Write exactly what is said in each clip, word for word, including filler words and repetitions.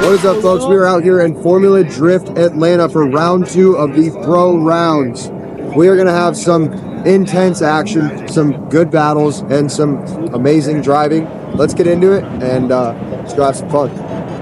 What is up, folks? We are out here in Formula Drift Atlanta for round two of the pro rounds. We are going to have some intense action, some good battles, and some amazing driving. Let's get into it, and uh, let's go have some fun.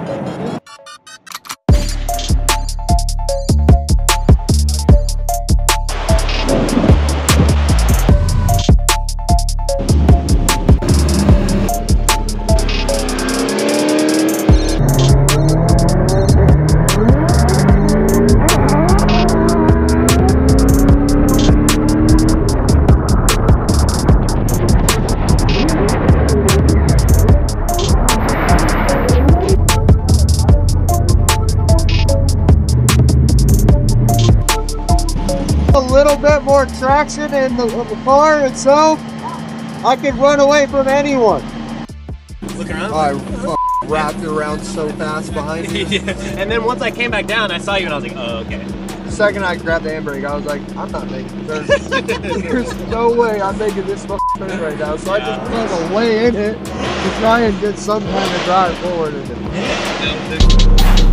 A little bit more traction in the, the car itself, I could run away from anyone. Look around. I f wrapped around so fast behind you. Yeah. And then once I came back down, I saw you and I was like, oh, okay. The second I grabbed the handbrake, I was like, I'm not making this. There's no way I'm making this turn right now. So yeah. I just put a way in it to try and get some kind of drive forward in it.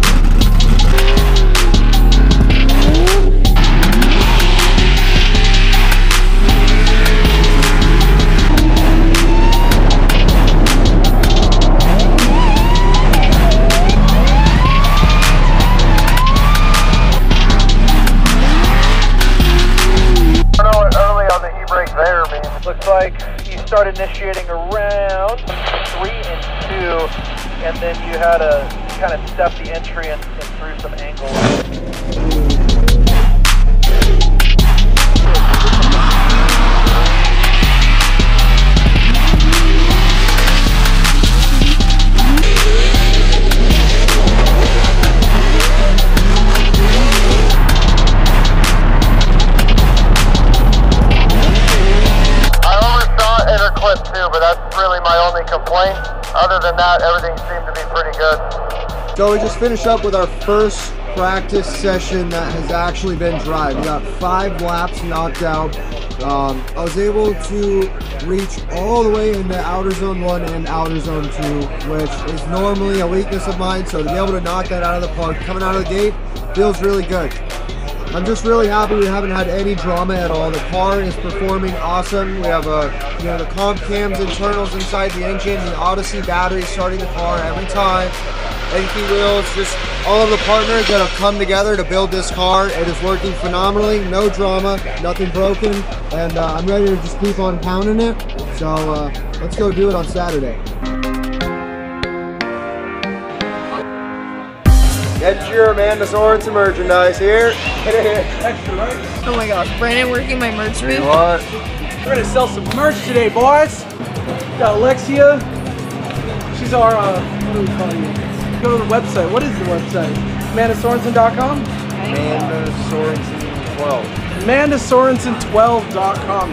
Looks like you started initiating around three and two, and then you had to kind of step the entry and, and through some angles. Too, but that's really my only complaint. Other than that, everything seemed to be pretty good. So we just finished up with our first practice session that has actually been drive. We got five laps knocked out. Um, I was able to reach all the way into outer zone one and outer zone two, which is normally a weakness of mine. So to be able to knock that out of the park coming out of the gate feels really good. I'm just really happy we haven't had any drama at all. The car is performing awesome. We have a, you know, the comp cams internals inside the engine, the Odyssey battery starting the car every time. Enki wheels, just all of the partners that have come together to build this car. It is working phenomenally, no drama, nothing broken, and uh, I'm ready to just keep on pounding it. So uh, let's go do it on Saturday. Get your Amanda Sorensen merchandise here. Extra, right? Oh my gosh, Brandon working my merch booth. What? We're gonna sell some merch today, boys. Got Alexia. She's our, uh, what do we call you? Go to the website. What is the website? Amanda Sorensen dot com? Amanda Sorensen twelve. Amanda Sorensen twelve dot com.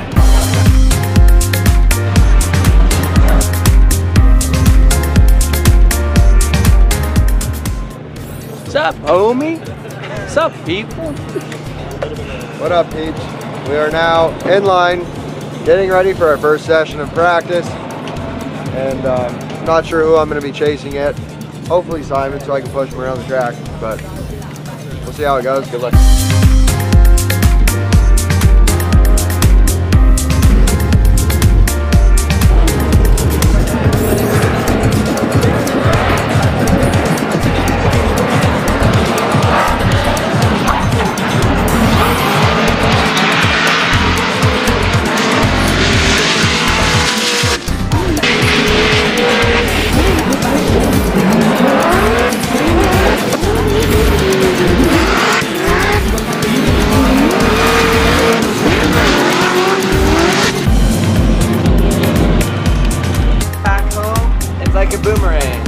What's up, homie? What's up, people? What up, peeps? We are now in line, getting ready for our first session of practice. And um, I'm not sure who I'm going to be chasing yet. Hopefully Simon, so I can push him around the track. But we'll see how it goes. Good luck. Like a boomerang.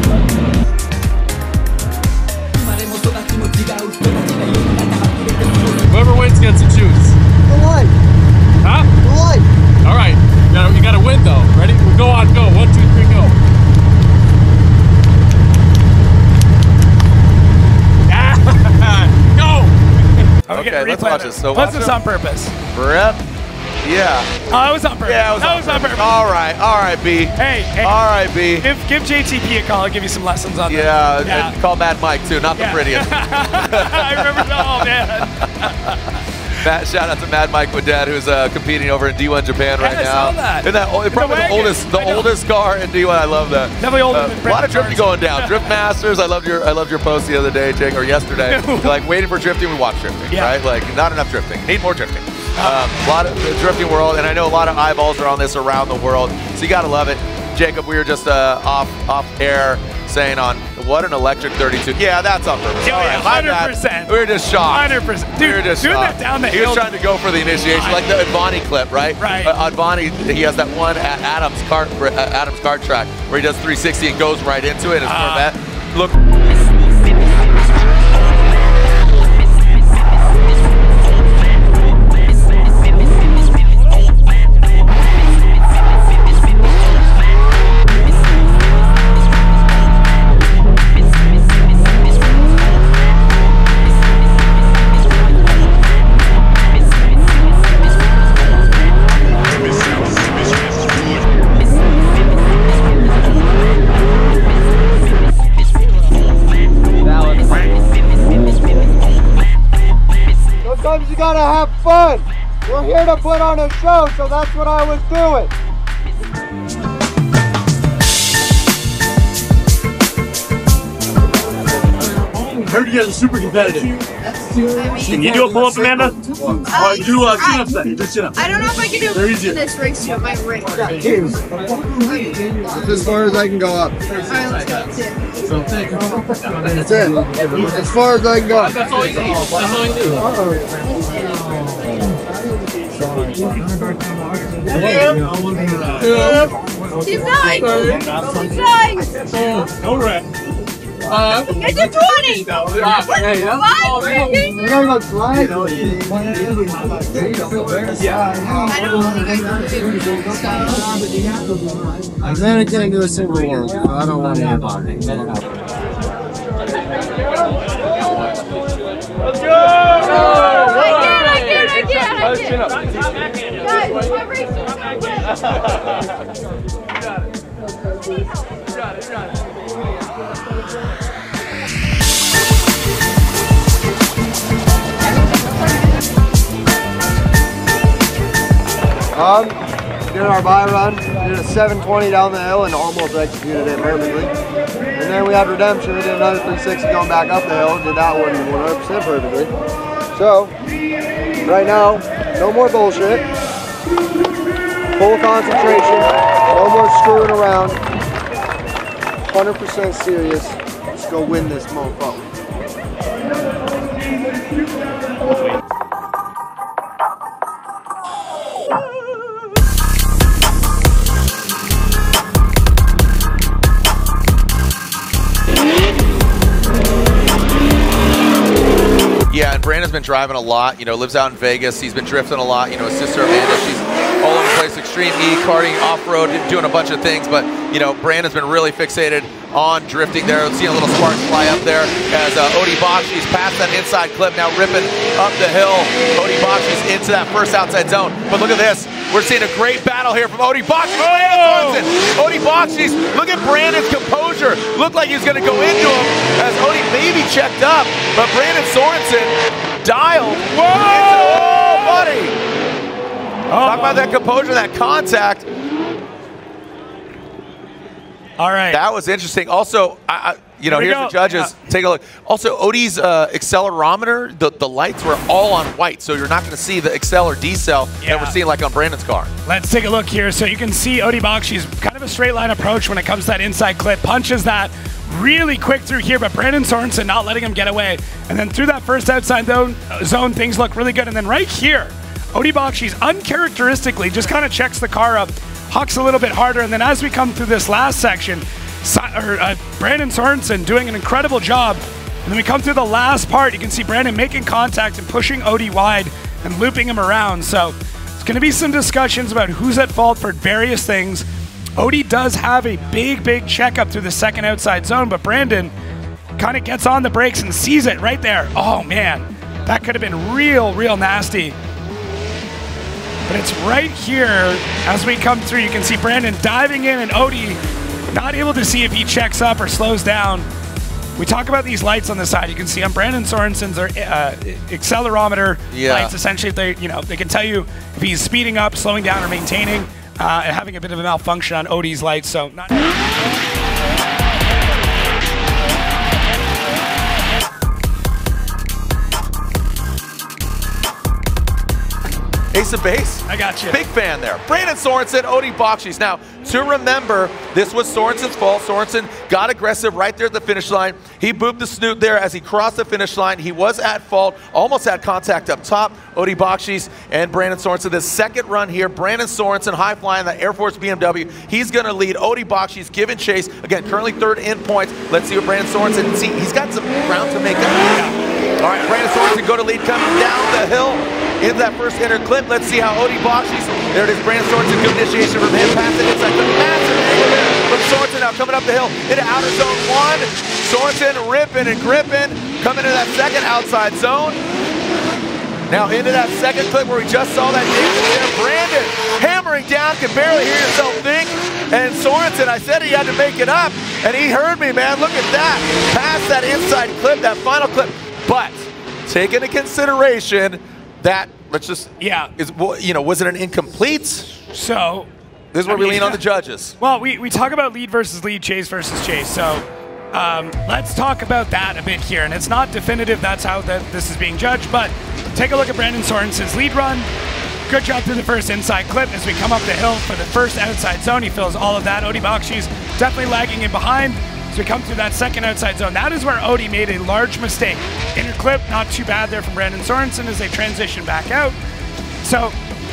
Whoever wins gets to choose. The light. Huh? The light. All right. You gotta, you gotta win though. Ready? We'll go on. Go. One, two, three, go. Ah! Go. Okay, let's watch this. So watch this it. on purpose. Brett, Yeah. Oh, it was on purpose. Yeah, it was that on was on purpose. All right, all right, B. Hey, hey. All right, B. Give, give J T P a call. I'll give you some lessons on Yeah, that. Yeah, and call Mad Mike too, not yeah. the prettiest. I remember that. Oh, man. Matt, shout out to Mad Mike Dad, who's uh, competing over in D one Japan right yeah, I now. saw that. Isn't that In probably the, the, oldest, the oldest car in D one? I love that. Definitely older Uh, than a lot of Branden drifting going down. Drift Masters. I loved your I loved your post the other day, Jake, or yesterday. Like waiting for drifting, we watch drifting, Yeah. right? Like not enough drifting. Need more drifting. Um, a lot of the drifting world, and I know a lot of eyeballs are on this around the world, so you gotta love it. Jacob, we were just uh, off off air saying on what an electric thirty-two. Yeah, that's on purpose. Yeah, All yeah, right, my one hundred bad. percent. We were just shocked. one hundred percent. Dude, we were just doing shocked. that down the He hill. was trying to go for the initiation, like the Advani clip, right? Right. Uh, Advani, he has that one at Adam's kart, uh, Adam's kart track where he does three sixty and goes right into it. His Uh, Corvette. Look. Sometimes you gotta have fun. We're here to put on a show, so that's what I was doing. I heard you guys are super competitive. Can you do a pull-up, Amanda? Oh, you do uh, chin-ups then. You do chin-ups. I don't know if I can do They're easier. this race to my ring. Alright, That's as far as I can go up. let's go. That's it. As far as I can go. That's all you need. That's all you do. Keep going! Keep going! All right. Get to twenty! Five, Branden! We're gonna go slide. I don't think I can do so. Man, I can't do a single one. So I don't want to have on it. Let's go! I can, I can, I can, I can. Guys, my race is so Um, did our buy run, did a seven twenty down the hill and almost executed it perfectly. And then we had redemption, we did another three sixty going back up the hill, did that one one hundred percent perfectly. So, right now, no more bullshit. Full concentration, no more screwing around. one hundred percent serious. Let's go win this mofo. Yeah, and Brandon's been driving a lot, you know, lives out in Vegas. He's been drifting a lot. You know, his sister Amanda, she's all over the place, extreme E, karting, off-road, doing a bunch of things. But, you know, Brandon's been really fixated on drifting there. Seeing a little spark fly up there as uh, Odi Bakshi's past that inside clip, now ripping up the hill. Odi Bakshi's into that first outside zone. But look at this. We're seeing a great battle here from Odi Bakshi. Oh! Odi Bakshi's, look at Brandon's composure. Looked like he was going to go into him as Odi maybe checked up. But Branden Sorensen dialed. Whoa! Oh, buddy. Oh. Talk about that composure, that contact. All right. That was interesting. Also, I, I, you know, Here we here's go. the judges. Yeah. Take a look. Also, Odi's uh, accelerometer, the, the lights were all on white, so you're not going to see the accel or decel Yeah. that we're seeing like on Brandon's car. Let's take a look here. So you can see Odi Bakshi's kind of a straight line approach when it comes to that inside clip. Punches that really quick through here, but Branden Sorensen not letting him get away. And then through that first outside zone, zone things look really good. And then right here, Odi Bakshi's uncharacteristically just kind of checks the car up, hucks a little bit harder. And then as we come through this last section, so, or, uh, Branden Sorensen doing an incredible job. And then we come through the last part, you can see Branden making contact and pushing Odi wide and looping him around. So it's going to be some discussions about who's at fault for various things. Odi does have a big, big checkup through the second outside zone, but Branden kind of gets on the brakes and sees it right there. Oh, man. That could have been real, real nasty. But it's right here as we come through. You can see Branden diving in and Odie not able to see if he checks up or slows down. We talk about these lights on the side. You can see on Branden Sorensen's are uh, accelerometer yeah. lights. Essentially, they you know they can tell you if he's speeding up, slowing down, or maintaining. Uh, and having a bit of a malfunction on Odie's lights. So not. Ace of base. I got you. Big fan there. Branden Sorensen, Odie Bakshi's. Now, to remember, this was Sorensen's fault. Sorensen got aggressive right there at the finish line. He booped the snoot there as he crossed the finish line. He was at fault, almost had contact up top. Odie Bakshi's and Branden Sorensen. The second run here, Branden Sorensen, high flying the Air Force B M W. He's going to lead. Odie Bakshi's giving chase. Again, currently third in points. Let's see what Branden Sorensen, see, he's got some ground to make up. Yeah. All right, Branden Sorensen go to lead coming down the hill. Into that first inner clip, let's see how Odie Bakshi's, there it is, Branden Sorensen, good initiation from him, passing inside the massive angle there from Sorensen, now coming up the hill into outer zone one. Sorensen ripping and gripping, coming into that second outside zone. Now into that second clip where we just saw that danger there. Branden hammering down, can barely hear yourself think. And Sorensen, I said he had to make it up, and he heard me, man, look at that. Past that inside clip, that final clip, but take into consideration that, let's just, yeah, is you know, was it an incomplete? So, this is where I we mean, lean on the judges. Well, we, we talk about lead versus lead, chase versus chase. So, um, let's talk about that a bit here. And it's not definitive, that's how that this is being judged, but take a look at Branden Sorensen's lead run. Good job through the first inside clip as we come up the hill for the first outside zone. He fills all of that. Odie Bakshi's definitely lagging in behind. We come through that second outside zone. That is where Odie made a large mistake. Inner clip, not too bad there from Branden Sorensen as they transition back out. So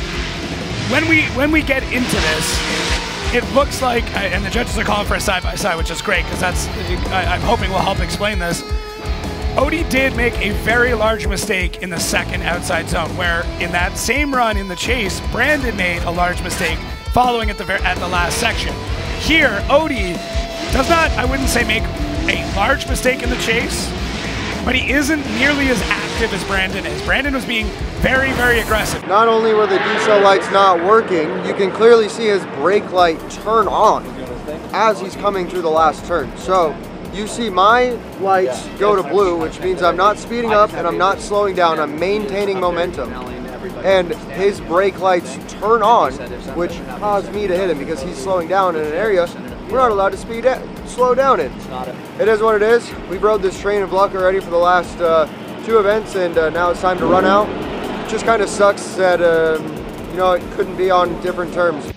when we when we get into this, it looks like, and the judges are calling for a side-by-side, which is great because that's, I, I'm hoping will help explain this. Odie did make a very large mistake in the second outside zone, where in that same run in the chase, Branden made a large mistake following at the at the last section. Here, Odie does not, I wouldn't say make a large mistake in the chase, but he isn't nearly as active as Branden is. Branden was being very, very aggressive. Not only were the D-cell lights not working, you can clearly see his brake light turn on as he's coming through the last turn. So you see my lights go to blue, which means I'm not speeding up and I'm not slowing down, I'm maintaining momentum. And his brake lights turn on, which caused me to hit him because he's slowing down in an area we're not allowed to speed slow down in. It is what it is. We've rode this train of luck already for the last uh, two events, and uh, now it's time to run out. It just kind of sucks that um, you know, it couldn't be on different terms.